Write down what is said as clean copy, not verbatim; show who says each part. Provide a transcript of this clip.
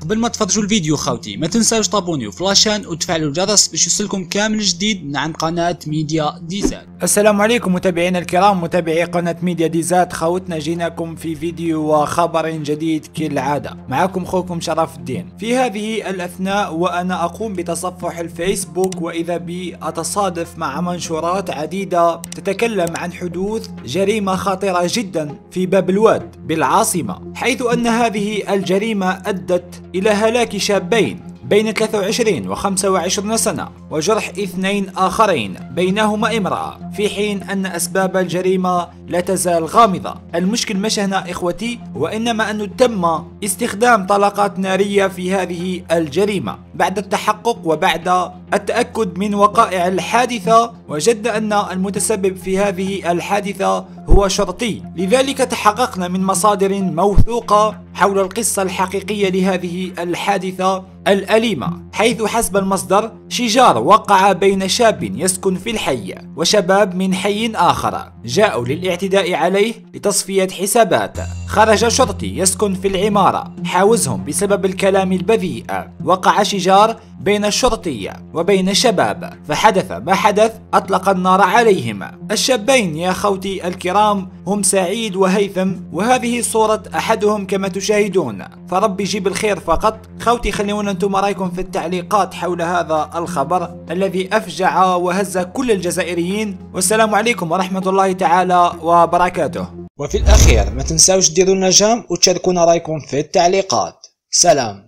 Speaker 1: قبل ما تفرجوا الفيديو خوتي ما تنساوش تابونيو في لاشين وتفعلوا الجرس باش يوصلكم كامل جديد من عند قناة ميديا ديزات.
Speaker 2: السلام عليكم متابعينا الكرام، متابعي قناة ميديا ديزات. خوتنا جيناكم في فيديو وخبر جديد كالعادة. معكم خوكم شرف الدين. في هذه الأثناء وأنا أقوم بتصفح الفيسبوك وإذا بي أتصادف مع منشورات عديدة تتكلم عن حدوث جريمة خطيرة جدا في باب الواد بالعاصمة، حيث أن هذه الجريمة أدت إلى هلاك شابين بين 23 و 25 سنة وجرح 2 آخرين بينهما امرأة، في حين أن أسباب الجريمة لا تزال غامضة. المشكل مش هنا إخوتي، وإنما أنه تم استخدام طلقات نارية في هذه الجريمة. بعد التحقق وبعد التأكد من وقائع الحادثة وجدنا أن المتسبب في هذه الحادثة هو شرطي، لذلك تحققنا من مصادر موثوقة حول القصة الحقيقية لهذه الحادثة الأليمة، حيث حسب المصدر شجار وقع بين شاب يسكن في الحي وشباب من حي آخر جاءوا للاعتداء عليه لتصفية حسابات. خرج شرطي يسكن في العمارة حاوزهم بسبب الكلام البذيء. وقع شجار بين الشرطي وبين شباب فحدث ما حدث، أطلق النار عليهما. الشابين يا خوتي الكرام هم سعيد وهيثم، وهذه صورة أحدهم كما تشاهدون، فربي يجيب الخير فقط. خوتي خلونا انتم رايكم في التعليقات حول هذا الخبر الذي أفجع وهز كل الجزائريين، والسلام عليكم ورحمة الله تعالى وبركاته.
Speaker 1: وفي الأخير ما تنساوش ديروا لنا جام وتشاركونا رايكم في التعليقات. سلام.